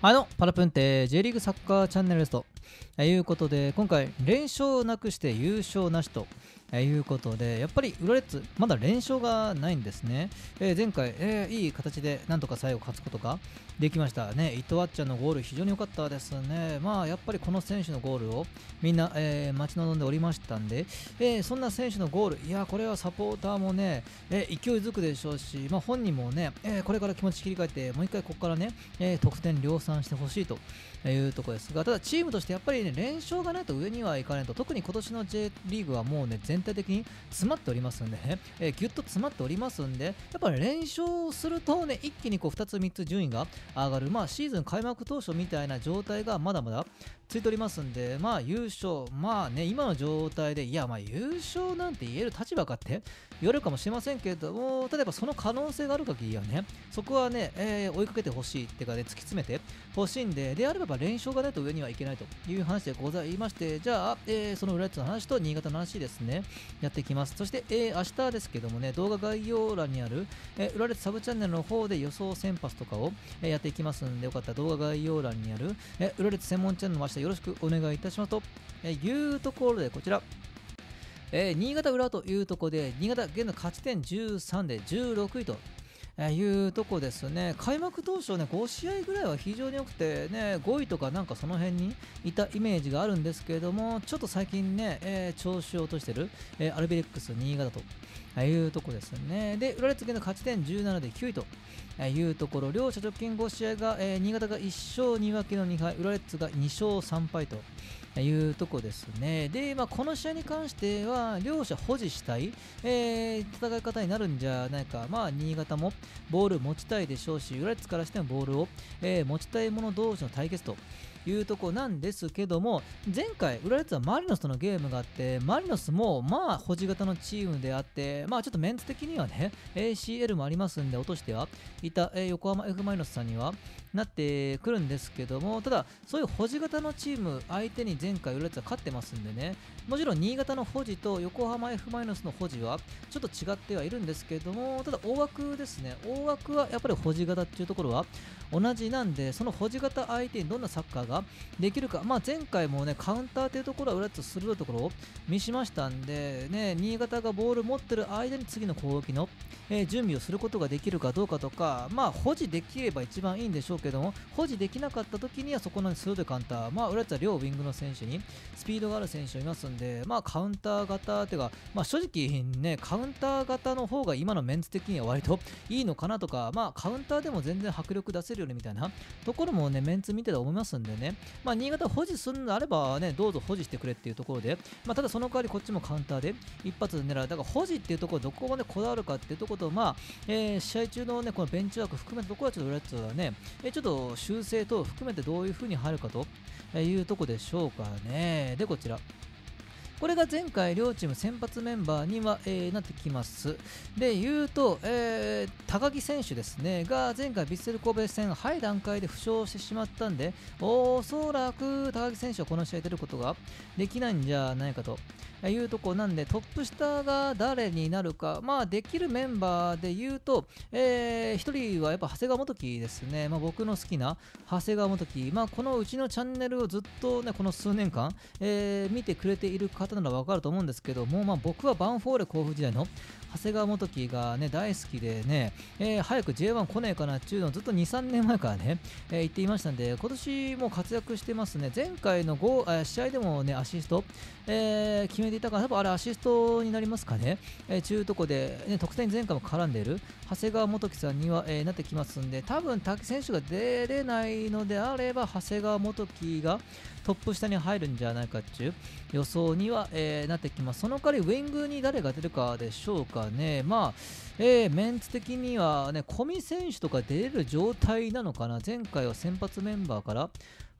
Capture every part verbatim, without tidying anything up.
あのパラプンテ J リーグサッカーチャンネルですということで、今回連勝なくして優勝なしということで、やっぱり浦和レッズまだ連勝がないんですね。えー前回、えーいい形でなんとか最後勝つことができましたね。伊藤あっちゃんのゴール非常に良かったですね。まあやっぱりこの選手のゴールをみんな、えー待ち望んでおりましたんで、えーそんな選手のゴール、いやこれはサポーターもね、えー勢いづくでしょうし、まあ、本人もね、えーこれから気持ち切り替えてもう一回ここからね、えー得点量産してほしいというところですが、ただチームとしてやっぱりね連勝がないと上にはいかないと、特に今年の J リーグはもうね全体的に詰まっておりますんでね、えー、ぎゅっと詰まっておりますんで、やっぱり連勝するとね一気にこうふたつみっつ順位が上がる、まあシーズン開幕当初みたいな状態がまだまだついておりますんで、まあ優勝、まあね今の状態でいやまあ優勝なんて言える立場かって言われるかもしれませんけれども、例えばその可能性がある限りはね、そこはね、えー追いかけてほしいっていうかね、突き詰めてほしいんで、であれば連勝がないと上にはいけないという話でございまして、じゃあ、えーその浦和レッズの話と新潟の話ですね、やっていきます。そして、えー明日ですけどもね、動画概要欄にある、えー、浦和レッズサブチャンネルの方で予想先発とかを、えーやっていきますんで、よかったら動画概要欄にある、えー、浦和レッズ専門チャンネルも明日よろしくお願いいたしますと、えーいうところでこちら、えー新潟浦和というところで、新潟現在勝ち点じゅうさんでじゅうろくいとえーいうとこですね。開幕当初ね、ご試合ぐらいは非常に良くてね、ごいとかなんかその辺にいたイメージがあるんですけれども、ちょっと最近ね、えー調子を落としてる、えーアルビレックス新潟というとこですね。で、浦和レッズ現在勝ち点じゅうななできゅういというところ、両者直近ご試合が、えー新潟がいっ勝に分けのに敗、浦和レッズがに勝さん敗というとこですね。で、まあ、この試合に関しては、両者保持したい、えー戦い方になるんじゃないか。まあ、新潟もボール持ちたいでしょうし、浦和レッズからしてもボールを、えー持ちたい者同士の対決というとこなんですけども、前回、浦和レッズはマリノスとのゲームがあって、マリノスもまあ保持型のチームであって、まあちょっとメンツ的にはね、エーシーエル もありますんで、落としてはいた、えー横浜 F マリノスさんにはなってくるんですけども、ただ、そういう保持型のチーム相手に前回、浦和レッズは勝ってますんでね、もちろん新潟の保持と横浜 F マリノスの保持はちょっと違ってはいるんですけども、ただ大枠ですね、大枠はやっぱり保持型っていうところは同じなんで、その保持型相手にどんなサッカーができるか、まあ、前回もね、カウンターというところは浦和レッズ鋭いところを見しましたんで、ね、新潟がボール持ってる間に次の攻撃の、えー準備をすることができるかどうかとか、まあ、保持できれば一番いいんでしょうけども、保持できなかった時にはそこの鋭いカウンター、まあ、浦和レッズは両ウィングの選手にスピードがある選手がいますんで、まあ、カウンター型というか、まあ、正直ね、カウンター型の方が今のメンツ的には割といいのかなとか、まあ、カウンターでも全然迫力出せるよねみたいなところもね、メンツ見てて思いますんでね、まあ、新潟保持するのであればね、どうぞ保持してくれっていうところで、まあ、ただその代わりこっちもカウンターで一発で狙う。だから保持っていうところどこまでこだわるかっていうところと、まあ、えー試合中のね、このベンチワーク含めたところはちょっと浦和レッズはね、えーちょっと修正等を含めてどういう風に入るかというところでしょうかね。で、こちら。これが前回両チーム先発メンバーには、えーなってきます。で、言うと、えー高木選手ですね、が前回ヴィッセル神戸戦、早い段階で負傷してしまったんで、おそらく高木選手はこの試合出ることができないんじゃないかというところなんで、トップ下が誰になるか、まあ、できるメンバーで言うと、えー、ひとりはやっぱ長谷川元樹ですね、まあ、僕の好きな長谷川元樹、まあ、このうちのチャンネルをずっとね、この数年間、えー見てくれている方ならわかると思うんですけども、まあ、僕はバンフォーレ甲府時代の長谷川元樹がね大好きでね、えー早く ジェイワン 来ねえかなっていうのをずっとに、さんねんまえからね、えー言っていましたんで、今年も活躍してますね。前回のごえー試合でもねアシスト、えー決めていたから、多分あれアシストになりますかね。えー中いうとこで、ね、得点に前回も絡んでいる長谷川元樹さんには、えーなってきますんで、多分滝選手が出れないのであれば長谷川元樹がトップ下に入るんじゃないかっていう予想には、えーなってきます。その代わりウィングに誰が出るかでしょうかね。まあ、えーメンツ的にはね、小見選手とか出れる状態なのかな。前回は先発メンバーから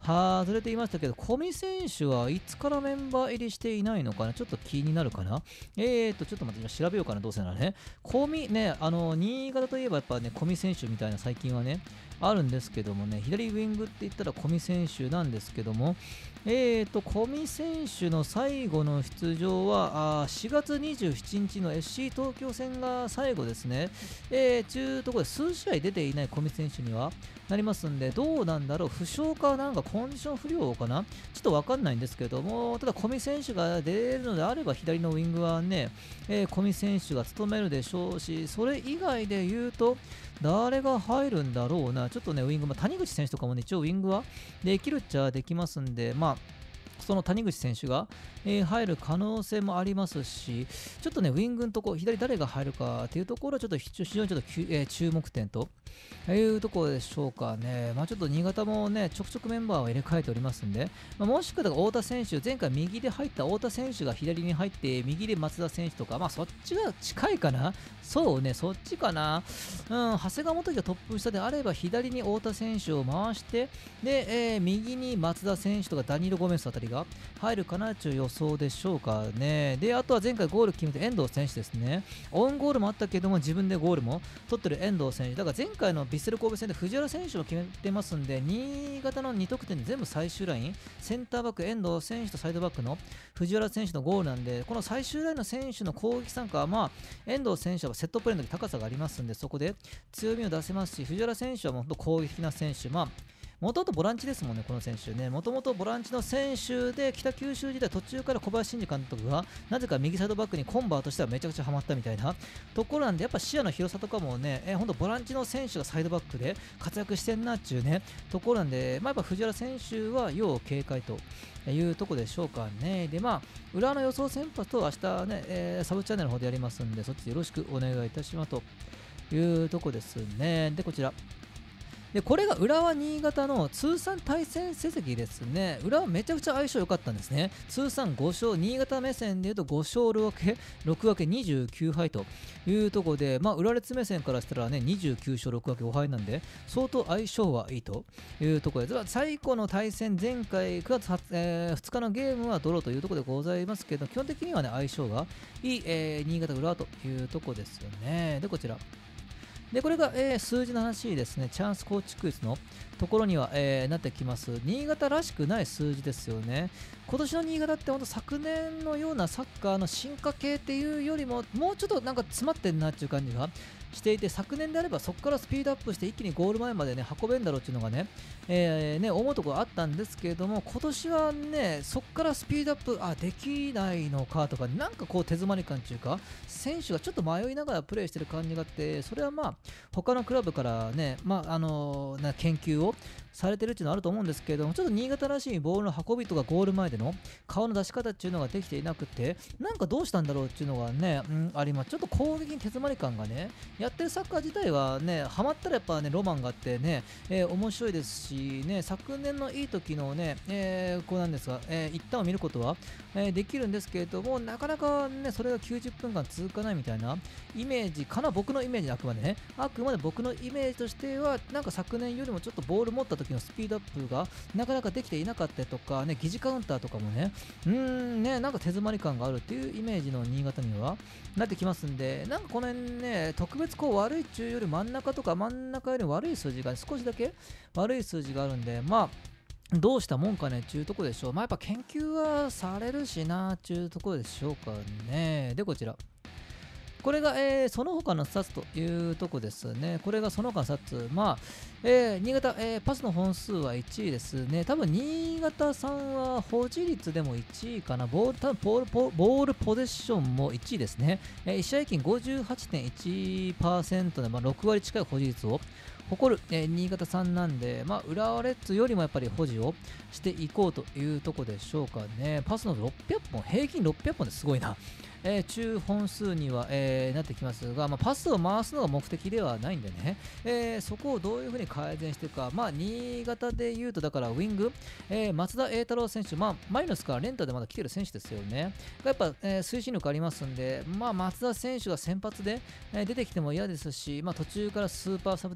外れていましたけど、小見選手はいつからメンバー入りしていないのかな、ちょっと気になるかな。えーと、ちょっと待って、今調べようかな、どうせならね。小見ね、あの、新潟といえばやっぱね、小見選手みたいな最近はね、あるんですけどもね、左ウィングって言ったら小見選手なんですけども、えーと、小見選手の最後の出場はあーしがつにじゅうしちにちの エフシー 東京戦が最後ですね。えー、ちゅうところで数試合出ていない小見選手にはなりますんで、どうなんだろう、負傷かなんかコンディション不良かな、ちょっとわかんないんですけども、ただ小見選手が出るのであれば、左のウィングはね、えー、小見選手が務めるでしょうし、それ以外で言うと、誰が入るんだろうな、ちょっとね、ウィング、まあ、谷口選手とかもね、一応ウィングはできるっちゃできますんで、まあ、その谷口選手が、えー入る可能性もありますし、ちょっとね、ウィングのとこ、左誰が入るかっていうところは、ちょっと非常にちょっときゅ、えー注目点というところでしょうかね。まあ、ちょっと新潟もね、ちょくちょくメンバーを入れ替えておりますんで、まあ、もしくは太田選手、前回右で入った太田選手が左に入って、右で松田選手とか、まあそっちが近いかな。そうね、そっちかな。うん、長谷川元樹がトップ下であれば、左に太田選手を回して、で、えー右に松田選手とかダニーロ・ゴメスあたりが入るかなという予想でしょうかね。で、あとは前回ゴール決めた遠藤選手ですね。オウンゴールもあったけども、自分でゴールも取ってる遠藤選手。だから前回のヴィッセル神戸戦で藤原選手も決めてますんで、新潟のに得点で全部最終ライン、センターバック遠藤選手とサイドバックの藤原選手のゴールなんで、この最終ラインの選手の攻撃参加は、まあ、遠藤選手はセットプレーの時高さがありますんで、そこで強みを出せますし、藤原選手はもう本当攻撃的な選手、まあ、もともとボランチですもんね、この選手ね。もともとボランチの選手で、北九州時代途中から小林慎二監督が、なぜか右サイドバックにコンバートしてはめちゃくちゃハマったみたいなところなんで、やっぱ視野の広さとかもね、えー、ほんとボランチの選手がサイドバックで活躍してんなっていうね、ところなんで、まあ、やっぱ藤原選手は要警戒というところでしょうかね。で、まあ、裏の予想先発と明日ね、えーサブチャンネルの方でやりますんで、そっちよろしくお願いいたしますというところですね。で、こちら。で、これが浦和新潟の通算対戦成績ですね。浦和めちゃくちゃ相性良かったんですね。通算ご勝、新潟目線でいうとご勝ろく分け、ろく分けにじゅうきゅうはいというところで、まあ、浦列目線からしたらね、にじゅうきゅう勝ろく分けごはいなんで、相当相性はいいというところで、最後の対戦、前回くがつ、えーふつかのゲームはドローというところでございますけど、基本的にはね、相性がいい、えー新潟浦和というところですよね。で、こちら。で、これが、えー数字の話ですね。チャンス構築率のところには、えーなってきます。新潟らしくない数字ですよね。今年の新潟って本当昨年のようなサッカーの進化系っていうよりも、もうちょっとなんか詰まってんなっていう感じがしていて、昨年であればそこからスピードアップして一気にゴール前までね、運べんだろうっていうのがね、えーね、思うところあったんですけれども、今年はね、そこからスピードアップ、あ、できないのかとか、なんかこう手詰まり感っていうか、選手がちょっと迷いながらプレーしてる感じがあって、それはまあ、他のクラブからね、まあ、あのな研究をされてるっていうのはあると思うんですけれども、ちょっと新潟らしいボールの運びとかゴール前での顔の出し方っていうのができていなくて、なんかどうしたんだろうっていうのがね、うん、あります。ちょっと攻撃に手詰まり感がね、やってるサッカー自体はね、ハマったらやっぱね、ロマンがあってね、えー面白いですし、ね、昨年のいい時のね、えーこうなんですが、えー一旦を見ることは、えーできるんですけれども、なかなかね、それがきゅうじゅっぷんかん続かないみたいなイメージかな、僕のイメージ、あくまでね、あくまで僕のイメージとしては、なんか昨年よりもちょっとボール持った時のスピードアップがなかなかできていなかったりとか、ね、疑似カウンターとかもね、うーんね、なんか手詰まり感があるっていうイメージの新潟にはなってきますんで、なんかこの辺ね、特別こう悪いっちゅうより真ん中とか真ん中より悪い数字が少しだけ悪い数字があるんで、まあ、どうしたもんかねっていうところでしょう。まあやっぱ研究はされるしなっていうところでしょうかね。で、こちら。これが、えーその他のスタッツというとこですね。これがその他のスタッツ。まあ、えー新潟、えーパスの本数はいちいですね。多分新潟さんは保持率でもいちいかな。ボール、多分ボールポボールポゼッションもいちいですね。えー、いち試合金 ごじゅうはちてんいちパーセント で、まあ、ろく割近い保持率を誇る、えー新潟さんなんで、まあ、浦和レッズよりもやっぱり保持をしていこうというとこでしょうかね。パスのろっぴゃっぽん、平均ろっぴゃっぽんですごいな。えー中本数には、えーなってきますが、まあ、パスを回すのが目的ではないんでね、えーそこをどういうふうに改善していくか、まあ、新潟でいうと、だからウィング、えー松田栄太郎選手、まあ、マイノスからレンタでまだ来てる選手ですよね。やっぱ、えー推進力ありますんで、まあ、松田選手が先発で、えー出てきても嫌ですし、まあ、途中からスーパーサブ的に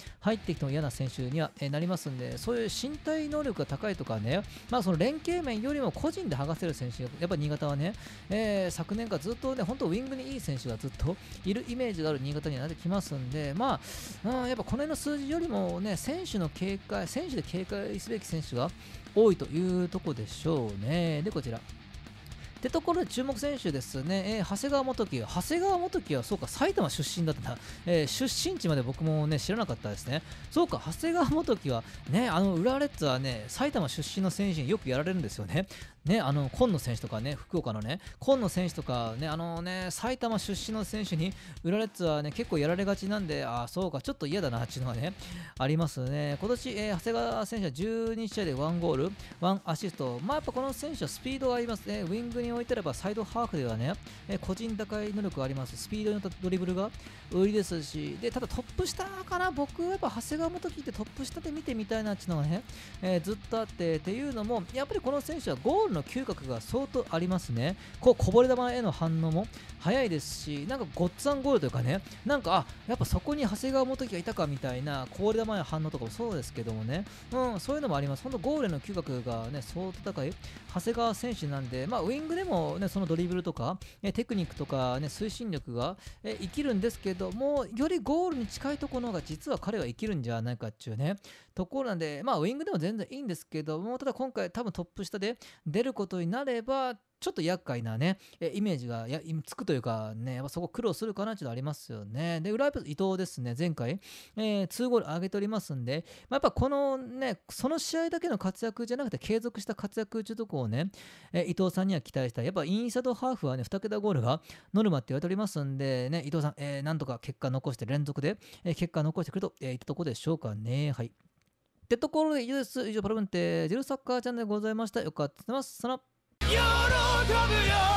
入ってきても嫌な選手には、えーなりますんで、そういう身体能力が高いとかね、まあ、その連携面よりも個人で剥がせる選手、やっぱ新潟はね、えー昨年からずっとね、本当ウィングにいい選手がずっといるイメージがある新潟にはなってきますんで、まあ、うん、やっぱこの辺の数字よりもね、選手の警戒、選手で警戒すべき選手が多いというところでしょうね。で、こちら。ってところで注目選手ですね、えー長谷川元樹、長谷川元樹はそうか埼玉出身だったな、えー出身地まで僕もね知らなかったですね。そうか、長谷川元樹はね、あの浦和レッズはね、埼玉出身の選手によくやられるんですよね。ね、あの今野選手とかね、福岡のね、今野選手とかね、あのね、埼玉出身の選手に浦和レッズはね、結構やられがちなんで、ああ、そうか、ちょっと嫌だなっていうのがね、ありますね。今年、えー長谷川選手はじゅうに試合でいちゴール、いちアシスト、まあやっぱこの選手はスピードがありますね。ウィングに置いてればサイドハーフではね、えー個人高い能力があります。スピードに乗ったドリブルが売りですし、で、ただトップ下かな、僕はやっぱ長谷川元樹ってトップ下で見てみたいなっていうのがね、えーずっとあってっていうのも、やっぱりこの選手はゴールの嗅覚が相当ありますね。こうこぼれ球への反応も早いですし、なんかゴッツァンゴールというかね、なんかあやっぱそこに長谷川元樹がいたかみたいなこぼれ球への反応とかもそうですけどもね、うん、そういうのもあります。本当ゴールへの嗅覚がね相当高い長谷川選手なんで、まあウイングでもねそのドリブルとか、ね、テクニックとかね推進力がえ生きるんですけども、よりゴールに近いところの方が実は彼は生きるんじゃないかっていうねところなんで、まあウイングでも全然いいんですけども、ただ今回多分トップ下で出ることになればちょっと厄介なね、えイメージがやつくというかね、やっぱそこ苦労するかなっていうのありますよね。で、浦和レッズ伊藤ですね、前回、えー、にゴール上げておりますんで、まあ、やっぱこのね、その試合だけの活躍じゃなくて継続した活躍というところをね、えー伊藤さんには期待したい。やっぱインサイドハーフはね、に桁ゴールがノルマって言われておりますんで、ね、伊藤さん、えーなんとか結果残して連続で、えー結果残してくると、えーいったところでしょうかね。はい。ってところで以上です。以上、パラブンテジェルサッカーチャンネルでございました。よかったです。さよなら。喜ぶよ